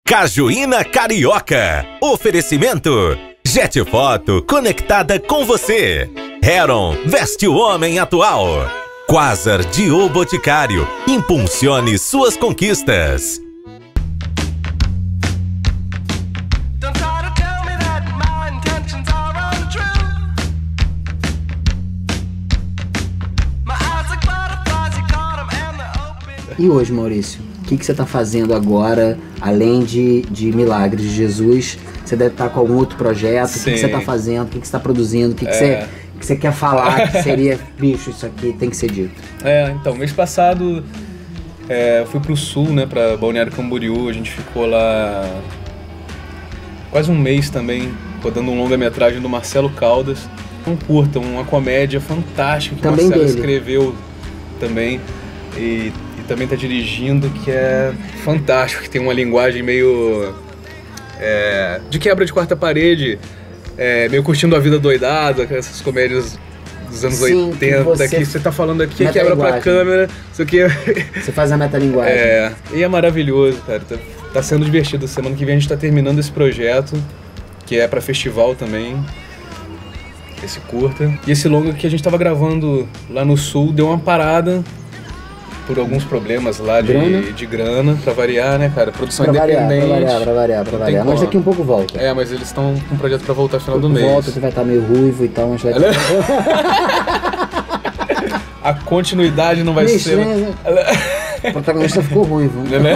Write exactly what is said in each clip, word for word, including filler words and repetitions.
Cajuína Carioca. Oferecimento Jet Foto, conectada com você. Heron, veste o homem atual. Quasar de O Boticário, impulsione suas conquistas. E hoje, Maurício, o que, que você está fazendo agora, além de, de Milagres de Jesus? Você deve estar com algum outro projeto? Sim. O que, que você está fazendo? O que, que você está produzindo? O que, que, é. você, que você quer falar que seria, bicho, isso aqui tem que ser dito? É, então, mês passado é, fui pro sul, né, pra Balneário Camboriú. A gente ficou lá quase um mês também, rodando um longa-metragem do Marcelo Caldas. Um curta, uma comédia fantástica que também o Marcelo dele. escreveu também. E também tá dirigindo, que é fantástico, que tem uma linguagem meio é, de quebra de quarta parede, é, meio curtindo a vida doidada, essas comédias dos anos Sim, oitenta, que você, que você tá falando aqui, quebra pra câmera, isso aqui é... Você faz a metalinguagem. É, e é maravilhoso, cara, tá, tá sendo divertido. Semana que vem a gente tá terminando esse projeto, que é pra festival também, esse curta. E esse longa que a gente tava gravando lá no sul, deu uma parada, por alguns problemas lá de grana, de grana pra variar, né, cara? Produção pra independente. Variar, pra variar, pra variar, pra variar. Mas daqui um pouco volta. É, mas eles estão com um projeto pra voltar no final do mês. Volta, você vai estar meio ruivo e tal, mas vai ter... A continuidade não vai Bicho, ser... Né? O protagonista ficou ruivo. Né?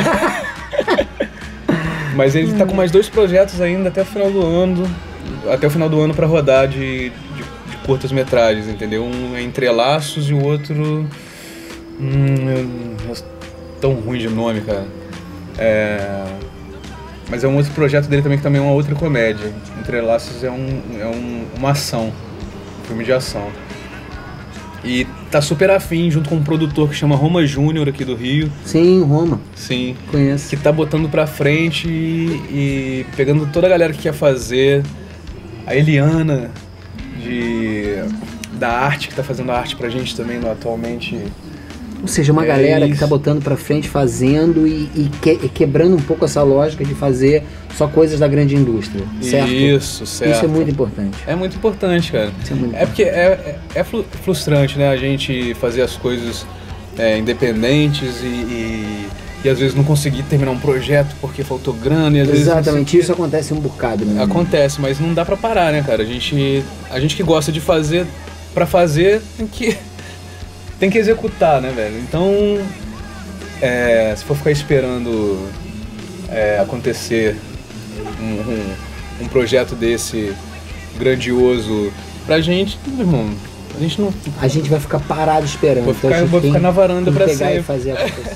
Mas ele tá com mais dois projetos ainda até o final do ano, até o final do ano pra rodar de, de, de curtas metragens, entendeu? Um é Entrelaços e o outro... Hum, tão ruim de nome, cara. É... Mas é um outro projeto dele também que também é uma outra comédia. Entrelaços é, um, é um, uma ação, um filme de ação. E tá super afim, junto com um produtor que chama Roma Júnior aqui do Rio. Sim, Roma. Sim. Conheço. Que tá botando pra frente e, e pegando toda a galera que quer fazer. A Eliana, de, da arte, que tá fazendo a arte pra gente também no, atualmente... Ou seja, uma é galera isso. que tá botando pra frente, fazendo e, e, que, e quebrando um pouco essa lógica de fazer só coisas da grande indústria, certo? Isso, certo. Isso é muito importante. É muito importante, cara. Isso é muito é porque é, é, é frustrante, né, a gente fazer as coisas é, independentes e, e, e às vezes não conseguir terminar um projeto porque faltou grana. E às Exatamente, vezes, isso acontece um bocado. Né? Acontece, mas não dá pra parar, né, cara? A gente, a gente que gosta de fazer pra fazer tem que... Tem que executar, né, velho? Então, é, se for ficar esperando é, acontecer um, um, um projeto desse grandioso pra gente, irmão, a gente não... A gente vai ficar parado esperando. Vou ficar, então vou ficar na varanda pra pegar sempre. E fazer acontecer.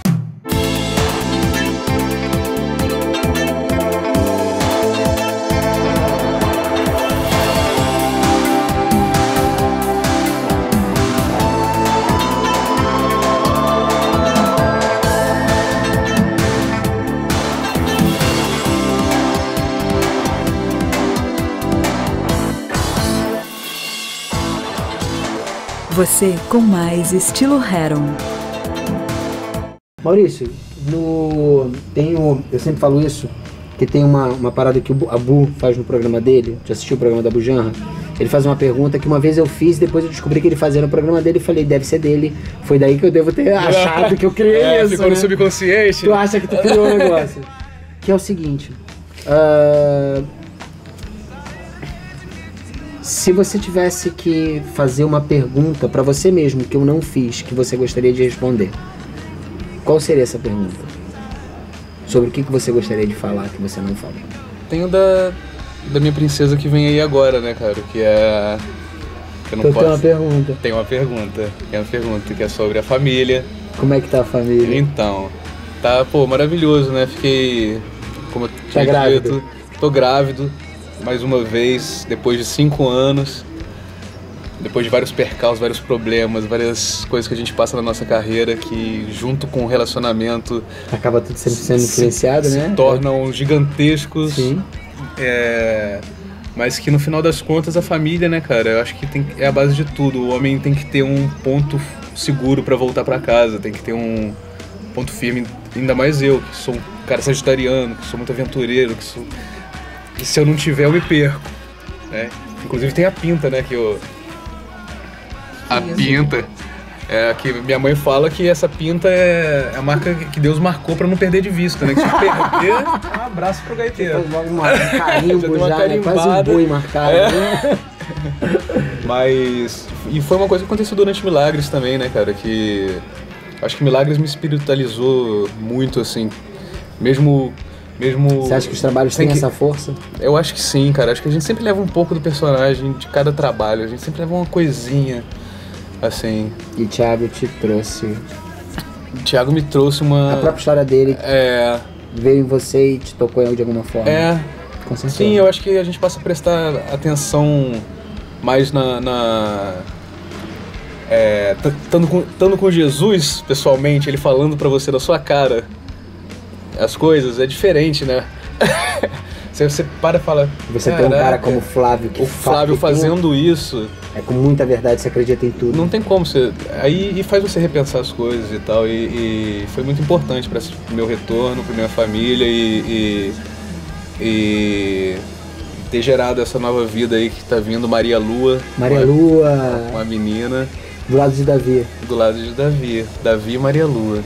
Você com mais estilo Heron. Maurício, no, tem o, eu sempre falo isso, que tem uma, uma parada que o Abu faz no programa dele. Já assistiu o programa da Abu Janra? Ele faz uma pergunta que uma vez eu fiz, depois eu descobri que ele fazia no programa dele e falei, deve ser dele. Foi daí que eu devo ter achado que eu criei é, isso. Ficou né? no subconsciente. Tu acha que tu criou o negócio. Que é o seguinte... Uh, se você tivesse que fazer uma pergunta pra você mesmo, que eu não fiz, que você gostaria de responder, qual seria essa pergunta? Sobre o que você gostaria de falar que você não falou? Tenho da, da minha princesa que vem aí agora, né, cara? Que é... Que eu não então posso... tem uma pergunta. Tem uma pergunta. Tem uma pergunta que é sobre a família. Como é que tá a família? Então, tá, pô, maravilhoso, né? Fiquei... Como eu tá tinha grávido? dito, tô grávido. Mais uma vez, depois de cinco anos, depois de vários percalços, vários problemas, várias coisas que a gente passa na nossa carreira que, junto com o relacionamento... Acaba tudo sempre sendo influenciado, se, né? Se tornam gigantescos. Sim. É, mas que no final das contas a família, né, cara, eu acho que tem, é a base de tudo. O homem tem que ter um ponto seguro pra voltar pra casa, tem que ter um ponto firme Ainda mais eu, que sou um cara sagitariano, que sou muito aventureiro, que sou... E se eu não tiver, eu me perco, né? Inclusive tem a pinta, né, que eu... A pinta... É que minha mãe fala que essa pinta é a marca que Deus marcou pra não perder de vista, né? Que se perder, um abraço pro gaiteiro. Faz logo uma- um carimbo Já já, deu uma né? Quase um carimbada. boi marcado. É. Né? Mas... E foi uma coisa que aconteceu durante Milagres também, né, cara? Que... Acho que Milagres me espiritualizou muito, assim. Mesmo... mesmo Você acha que os trabalhos sem têm que- essa força? Eu acho que sim, cara. Acho que a gente sempre leva um pouco do personagem de cada trabalho. A gente sempre leva uma coisinha, assim. E Thiago te trouxe. O Thiago me trouxe uma... A própria história dele É... veio em você e te tocou de alguma forma. É... Com certeza. Sim, eu acho que a gente passa a prestar atenção mais na... na é, t- tando com, tando com Jesus, pessoalmente, ele falando pra você da sua cara as coisas, é diferente, né? Você, você para e fala... Você tem um cara "Caraca, como o Flávio que o Flávio fa- que tem- fazendo isso, É com muita verdade, você acredita em tudo. não tem como você... Aí e faz você repensar as coisas e tal, e, e foi muito importante para o meu retorno, para minha família e, e, e ter gerado essa nova vida aí que tá vindo, Maria Lua. Maria uma, Lua, Uma menina do lado de Davi. do lado de Davi, Davi e Maria Lua.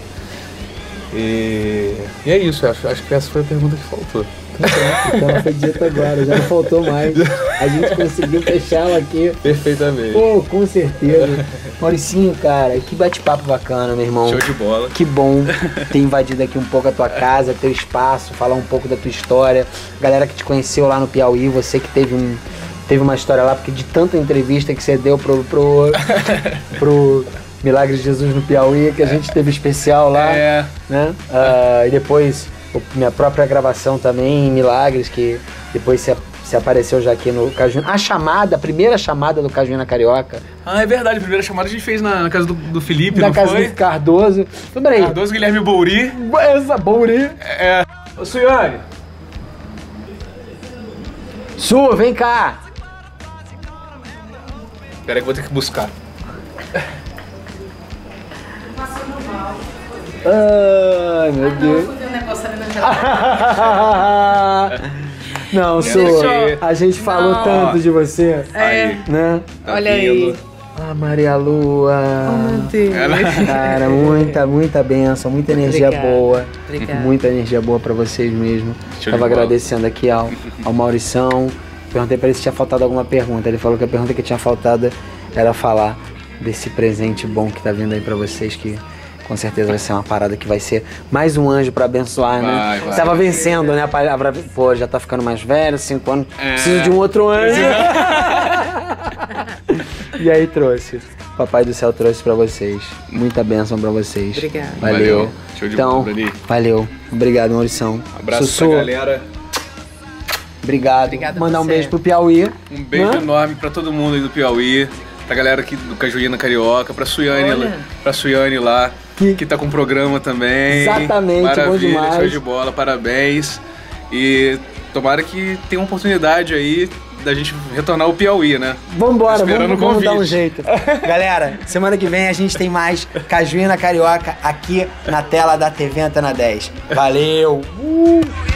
E, e é isso, acho, acho que essa foi a pergunta que faltou. Então ela foi dita agora, já não faltou mais. A gente conseguiu fechá-la aqui. Perfeitamente. Pô, com certeza. Mauricinho, cara, que bate-papo bacana, meu irmão. Show de bola. Que bom ter invadido aqui um pouco a tua casa, teu espaço, falar um pouco da tua história. Galera que te conheceu lá no Piauí, você que teve um... Teve uma história lá, porque de tanta entrevista que você deu pro, pro, pro Milagres de Jesus no Piauí, que a gente teve especial lá, É. né? Ah, e depois, o- minha própria gravação também em Milagres, que depois se, se apareceu já aqui no Cajuína. A chamada, a primeira chamada do Cajuína Carioca, Ah, é verdade, a primeira chamada a gente fez na, na casa do, do Felipe, na não casa foi? do Cardoso. Então, peraí, Cardoso Guilherme Bouri. essa Bouri. É. Ô, Suiane. Su, vem cá. Pera aí que eu vou ter que buscar. Ai, meu Deus. Não, Su, aí. a gente falou Não. tanto de você, É, né? Tá olha aí. vindo. Ah, Maria Lua. Oh, meu Deus. Cara, muita, muita bênção, muita energia Obrigada. boa. Obrigada. Muita energia boa pra vocês mesmo. Show Tava de bola. agradecendo aqui ao, ao Maurição. Perguntei pra ele se tinha faltado alguma pergunta. Ele falou que a pergunta que tinha faltado era falar desse presente bom que tá vindo aí pra vocês, que com certeza vai ser uma parada que vai ser mais um anjo pra abençoar, né? Vai, vai, Tava vai vencendo, né? A palavra, pô, já tá ficando mais velho, cinco anos, É. preciso de um outro anjo. E aí trouxe. Papai do céu trouxe pra vocês. Muita bênção pra vocês. Obrigada. Valeu. Valeu. Show de então, bola, Dani. valeu. Obrigado, Maurição. Abraço Sussu, pra galera. obrigado. Obrigada a Mandar um você. beijo pro Piauí. Um beijo Né? enorme pra todo mundo aí do Piauí, pra galera aqui do Cajuína Carioca, pra Suiane, Olha. lá- pra Suiane lá, Que- que... tá com programa também. Exatamente, bom Maravilha, demais. show de bola, parabéns. E tomara que tenha uma oportunidade aí da gente retornar ao Piauí, né? Vambora, Esperando vamos, o vamos dar um convite. jeito. Galera, semana que vem a gente tem mais Cajuína Carioca aqui na tela da T V Antena dez. Valeu! Uh!